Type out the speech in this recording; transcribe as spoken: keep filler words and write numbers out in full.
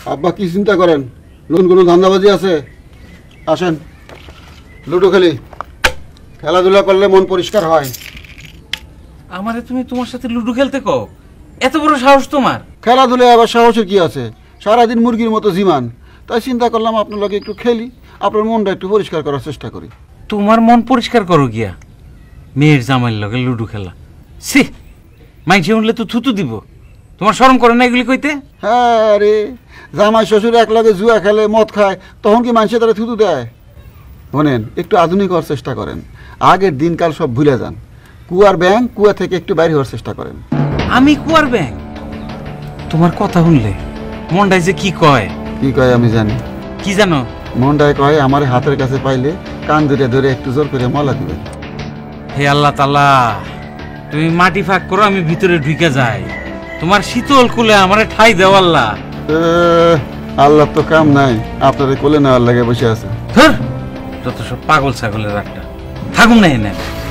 আব্বা কি চিন্তা করেন? নতুন কোনো ধান্দাবাজি আছে? আসেন লুডো খেলি। খেলাধুলা করলে মন পরিষ্কার হয়। আমারে তুমি তোমার সাথে লুডো খেলতে কও? এত বড় সাহস তোমার? খেলাধুলায় আবার সাহসের কি আছে? সারাদিন মুরগির মতো জিমান, তাই চিন্তা করলাম আপনার লগে একটু খেলি, আপনার মনটা একটু পরিষ্কার করার চেষ্টা করি। তোমার মন পরিষ্কার করো গিয়া মেয়ের জামাইয়ের লগে লুডো খেলা? সি, মাইনসে উঠলে তো থুতু দিব। তোমার শরম করে না এগুলি কইতে? হ্যাঁ রে, জামাই শ্বশুর এক লগে জুয়া খেলে, মদ খায়, তখন কি মানুষে তারা থুতু দেয়? শোনেন, একটু আধুনিক হওয়ার চেষ্টা করেন। আগের দিনকাল সব ভুলে যান। কুয়ার ব্যাং, কুয়া থেকে একটু বাইরে হওয়ার চেষ্টা করেন। আমি কুয়ার ব্যাং? তোমার কথা শুনলে মনটাই যে কি কয়। কি কয় আমি জানি। কি জানো? মনটায় কয় আমার হাতের কাছে পাইলে কান ধরে ধরে একটু জোর করে মলা দিবেন। হে আল্লাহ তাআলা, তুমি মাটি ফাঁক করো, আমি ভিতরে ঢুকে যাই। তোমার শীতল কুলে আমারে ঠাই দেও আল্লাহ। আল্লাহ তো কাম নাই, আপনাদের কোলে নেওয়ার লাগে বসে আছে। ধর, যত সব পাগল ছাগলের একটা থাকুন না এনে।